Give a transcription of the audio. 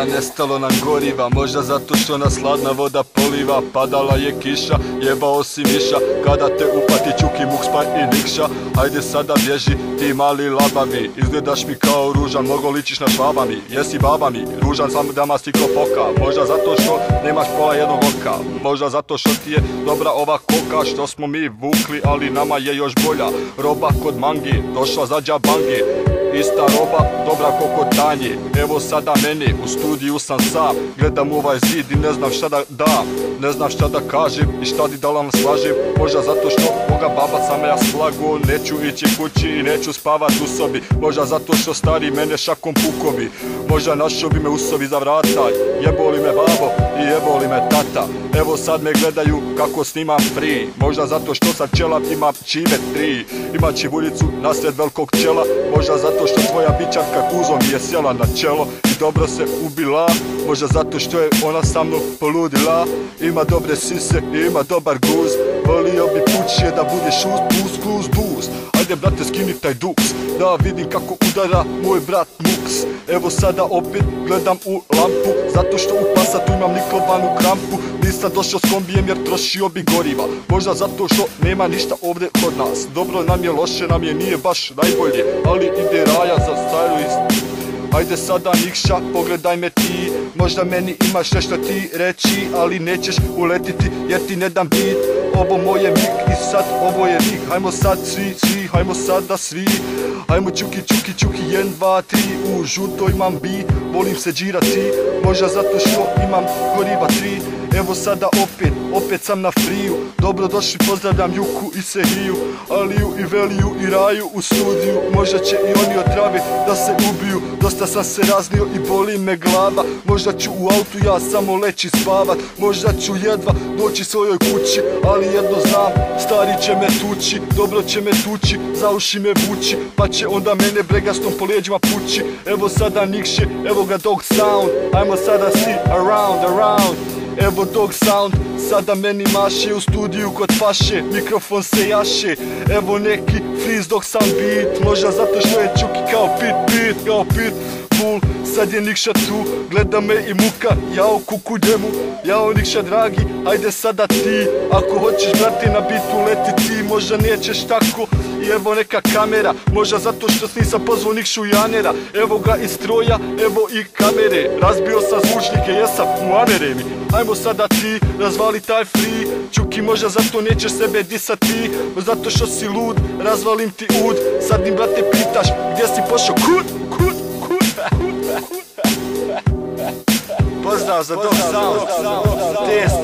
Sada nestalo nam goriva, možda zato što nas hladna voda poliva. Padala je kiša, jebao si miša, kada te upati Čuki, Mukspa i Nikša. Hajde sada bježi, ti mali labavi, izgledaš mi kao ružan, mnogo ličiš na švaba mi. Jesi baba mi, ružan sam da ma stiklo poka. Možda zato što nemaš pola jednog oka, možda zato što ti je dobra ova koka što smo mi vukli, ali nama je još bolja. Roba kod mangi, došla za džabangi, ista roba, dobra ko tanji. Evo sada meni, u studiju sam sam, gledam ovaj zid i ne znam šta da dam. Ne znam šta da kažem i šta da vam slažem. Možda zato što moga baba sam ja slago, neću ići kući i neću spavat u sobi. Možda zato što stari mene šakom pukovi, možda našo bi me usovi za vrata. Jeboli me babo i jeboli me tata, evo sad me gledaju kako snimam free. Možda zato što sam čela, ima čime 3, ima čivuljicu nasred velikog čela. Možda zato što tvoja bićarka kuzo mi je sjela na čelo i dobro se ubila. Možda zato što je ona sa mnom poludila. Ima dobre sise i ima dobar guz, volio bi puće da bude šuz, buz, buz. Ajde brate skini taj duks, da vidim kako udara moj brat Muks. Evo sada opet gledam u lampu, zato što u Passatu imam niklobanu krampu. Nisam došao s kombijem jer trošio bi goriva, možda zato što nema ništa ovdje kod nas. Dobro nam je, loše nam je, nije baš najbolje, ali ide raja za stylist. Ajde sada Nikša, pogledaj me ti, možda meni imaš nešto ti reći, ali nećeš uletiti jer ti ne dam bit. Ovo moje mik i sad ovo je vik, hajmo sad svi, hajmo sada svi. Hajmo čuki, 1, 2, 3, u žuto imam bi, volim se džirati, možda zato što imam goriva 3. Evo sada opet sam na friju, dobrodošli, pozdravljam Juku i Sehiju, Aliju i Veliju i Raju u studiju. Možda će i oni od trave da se ubiju, dosta sam se raznio i boli me glava. Možda ću u autu ja samo leći spavat, možda ću jedva doći svojoj kući, ali jedno znam, stari će me tući, dobro će me tući, za uši me vući, pa će onda mene bregastom po leđima pući. Evo sada Nikše, evo ga Dog Sound, ajmo sada si around. Evo Dog Sound, sada meni maše u studiju kod paše, mikrofon se jaše. Evo neki freeze Dog Sound beat, možda zato što je Čuki kao Pitbull. Sad je Nikša tu, gleda me i muka, jao kuku njemu, jao Nikša dragi, ajde sada ti. Ako hoćeš brate na bitu leti ti, možda nećeš tako. I evo neka kamera, možda zato što nisam pozvao Nikšu i Anera. Evo ga i stroja, evo i kamere, razbio sam zvučnike, jesam u Ameremi. Ajmo sada ti, razvali taj free, Čuki možda zato nećeš sebe disati, zato što si lud, razvalim ti ud. Sad im brate pitaš, gdje si pošao, kud. Pozdrav za Dog Sound,